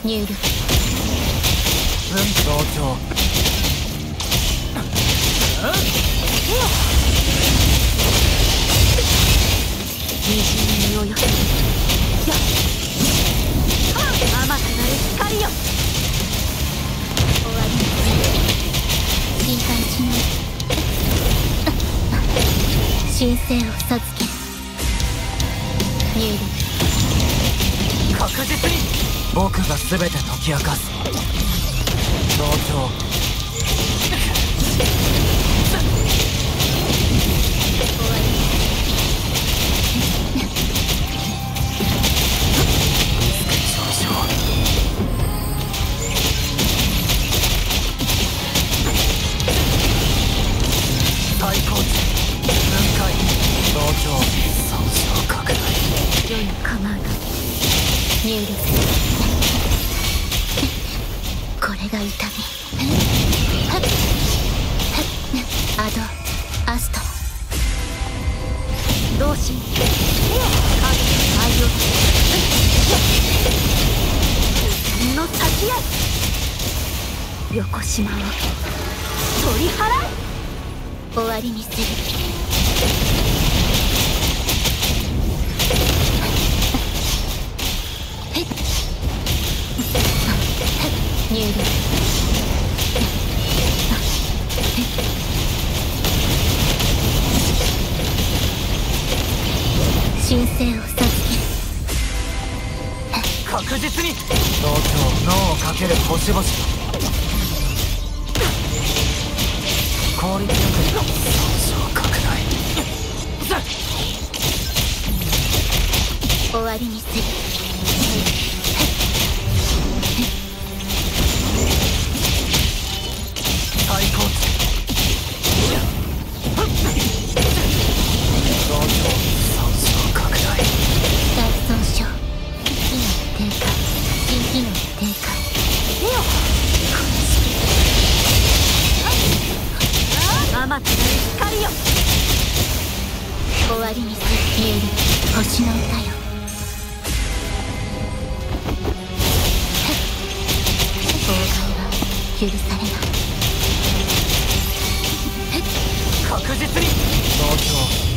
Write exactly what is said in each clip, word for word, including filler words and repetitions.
入力。 うん同調。 虹に身を寄せる。よっ甘くなる光よ。終わりにする。心配しない。神聖を授ける。入力。 確実に僕が全て解き明かす。同調。最高値分解同調損傷拡大世に構うが入力。これが痛み。アドアストラ同心カード愛用の先へ。横島を取り払え。終わりにする。入力。神聖を授ける。 確実に同調脳をかける星々効率よく損傷拡大終わりにする。 最高値同調損傷拡大大損傷。機能低下。新機能低下。手を甘くなる光よ。終わりにする。見える星の歌よ。妨害は許されない。 確実に同調。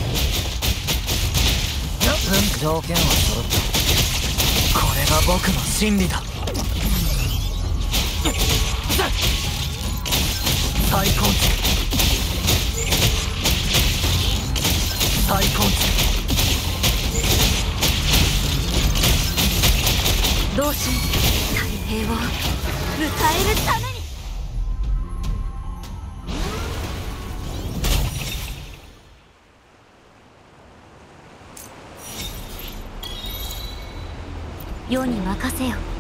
うん条件は揃った。これが僕の真理だ。最高値最高値同心太平を迎えるために。世に任せよ。